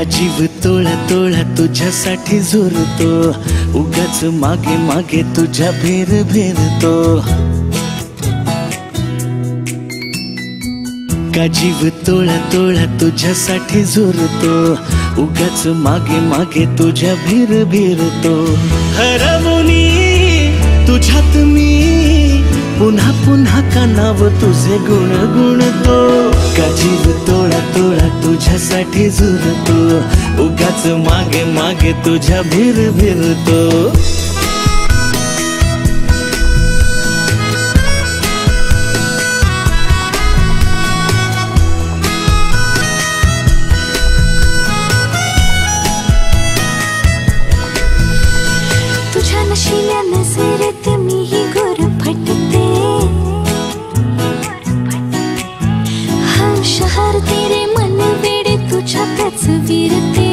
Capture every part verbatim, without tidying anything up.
का जीव तोळा तोळा तुझ्यासाठी झुरतो, उगाच मागे मागे तुझ्या भेर भेरतो। का जीव तोळा तोळा तुझ्यासाठी झुरतो, उगाच मागे मागे तुझ्या भेर भेरतो। हरवुनी तुझ्यात मी पुन्हा पुन्हा का नाव तुझे गुण गुणतो। का जीव तोळा तोळा तुझ्यासाठी झुरतो, उगाच मागे मागे तुझ्या भेर भेरतो। तुझ्या नशिल्या नजरेत मीही गुरफटते, हर शहर तेरे मन वेडे तुझ्यातच विरते।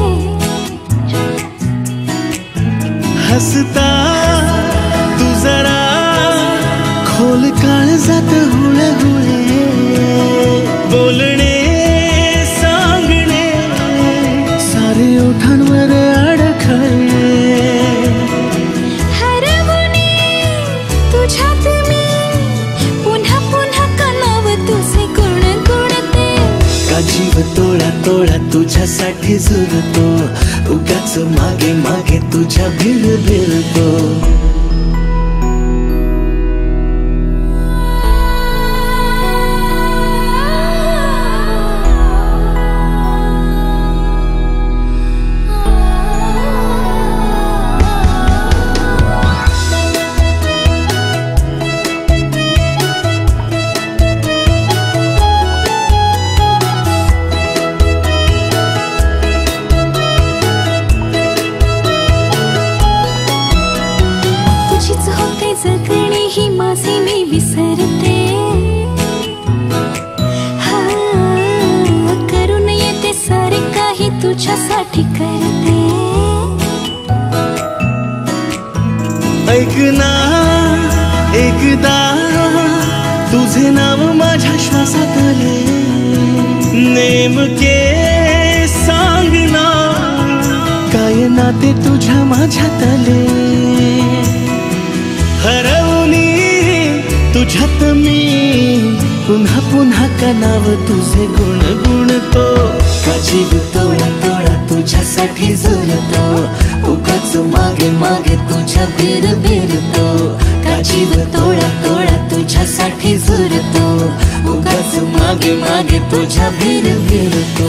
हसता तू जरा खोल काळजात हुळे हुळे, बोलणे सांगणे सारे ओठांवर अडखळे। तुझ्यात मी पुन्हा पुन्हा का नाव तुझे गुण गुणते। का जीव तोळा तोळा तुझ्यासाठी झुरतो, उगाच मागे मागे तुझ्या भेर भेरतो। जगणे ही माझे मी विसरते, हा करून येते सारे काही तुझ्यासाठी करते। ऐक ना एकदा तुझे नाव माझ्या श्वासात आले, नेमके सांग ना काय नाते तुझ्या माझ्यात आले। हरवुनी तुझ्यात मी पुन्हा पुन्हा का नाव तुझे गुण गुणतो। का जीव तोळा तोळा तुझ्यासाठी झुरतो, उगाच मागे मागे तुझ्या भेर भेरतो। का जीव तोळा तोळा तुझ्यासाठी झुरतो, उगाच मागे मागे तुझ्या भेर भेरतो।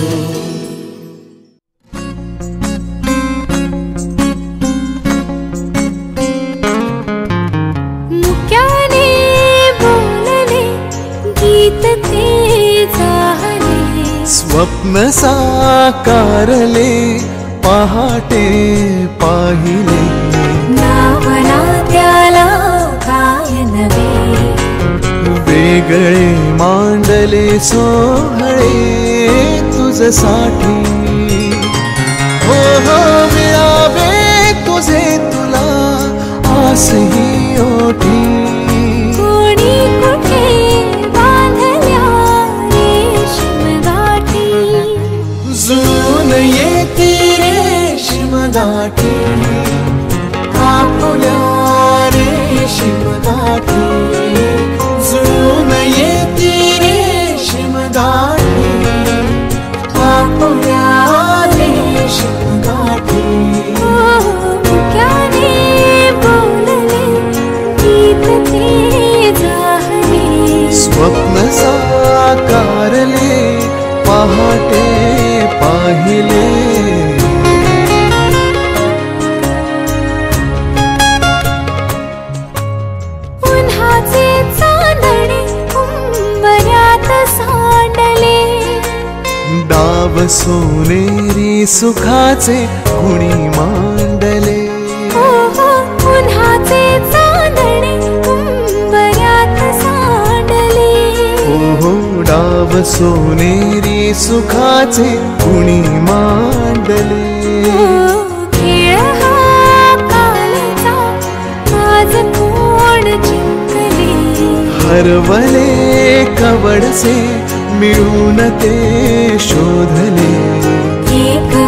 स्वप्न साकारले पहाटे पाहिले, नावना त्याला काय नवे। वेगळे मांडले सोहळे तुझसाठी, हो हो मिळावे तुझे तुला आसही ओठी। कोणी कुठे बांधल्या रेशीम गाठी, जुळून येती रेशीम गाठी, आपुल्या रेशीम गाठी। जुळून येती रेशीम गाठी, आपुल्या रेशीम गाठी। मुक्याने बोलले गीत ते जाहले, स्वप्न साकारले पहाटे पाहिले। उन्हाचे चांदणे उंबऱ्यात सांडले, डाव सोनेरी सुखाचे कुणी मांडले। हो हो उन्हाचे चांदणे उंबऱ्यात सांडले, हो हो डाव सोनेरी सुखाचे कुणी मांडले। खेळ हा कालचा आज कोण जिंकले, हरवले कवडसे मिळून ते शोधले। एक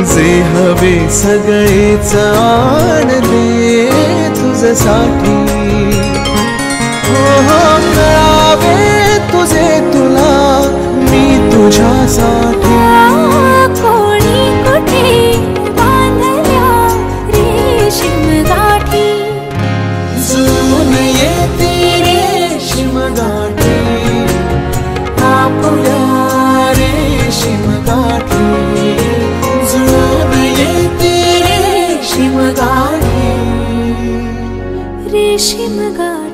जे हवे सगळेच आणले तुझ्यासाठी. हो हो कळावे तुझे तुला मी तुझ्यासाठी. कोणी कुठे बांधल्या रेशीम गाठी, जुळून येते रेशीम गाठी आपल्या रेशीम गाठी. जुळून येते रेशीम गाठी. रेशीम गाठी.